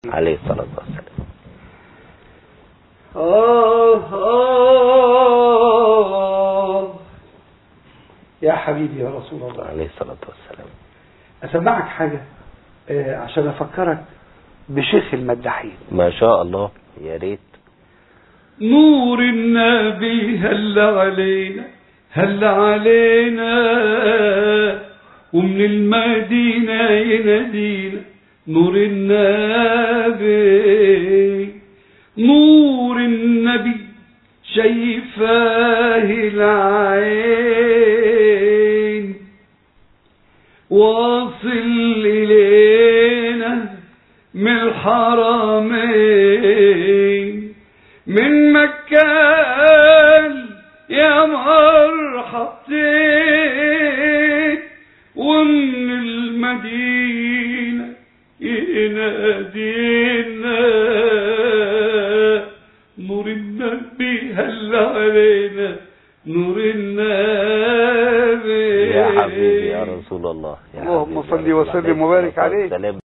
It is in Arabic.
عليه الصلاة والسلام. يا حبيبي يا رسول الله عليه الصلاة والسلام. أسمعك حاجة عشان أفكرك بشيخ المداحين. ما شاء الله، يا ريت. نور النبي هل علينا هل علينا، ومن المدينة ينادينا نور النبي. نور النبي شايفاه العين، واصل إلينا من الحرمين، من مكة يا مرحبتين، ومن المدينة ينادينا نور النبي هل علينا نور النبي. يا حبيبي يا رسول الله، اللهم صل وسلم وبارك عليه.